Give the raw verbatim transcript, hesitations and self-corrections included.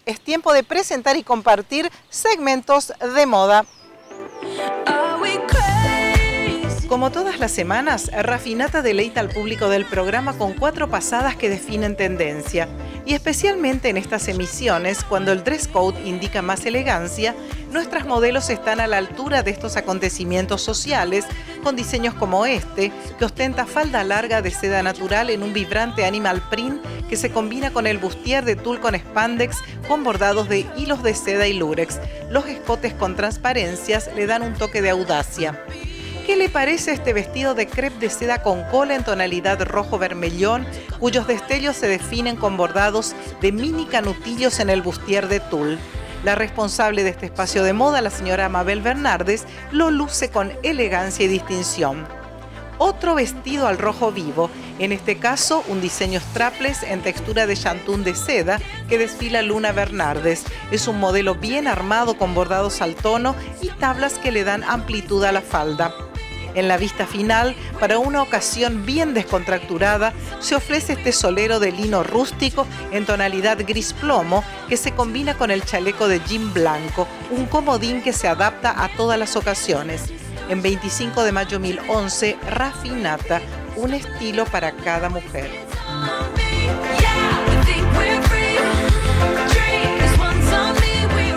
es tiempo de presentar y compartir segmentos de moda. Como todas las semanas, Rafinata deleita al público del programa con cuatro pasadas que definen tendencia. Y especialmente en estas emisiones, cuando el dress code indica más elegancia, nuestras modelos están a la altura de estos acontecimientos sociales, con diseños como este, que ostenta falda larga de seda natural en un vibrante animal print que se combina con el bustier de tul con spandex con bordados de hilos de seda y lurex. Los escotes con transparencias le dan un toque de audacia. ¿Qué le parece este vestido de crepe de seda con cola en tonalidad rojo vermellón, cuyos destellos se definen con bordados de mini canutillos en el bustier de tul? La responsable de este espacio de moda, la señora Mabel Bernardes, lo luce con elegancia y distinción. Otro vestido al rojo vivo, en este caso un diseño strapless en textura de chantún de seda que desfila Luna Bernardes. Es un modelo bien armado con bordados al tono y tablas que le dan amplitud a la falda. En la vista final, para una ocasión bien descontracturada, se ofrece este solero de lino rústico en tonalidad gris plomo que se combina con el chaleco de jean blanco, un comodín que se adapta a todas las ocasiones. En veinticinco de mayo mil once, Rafinata, un estilo para cada mujer.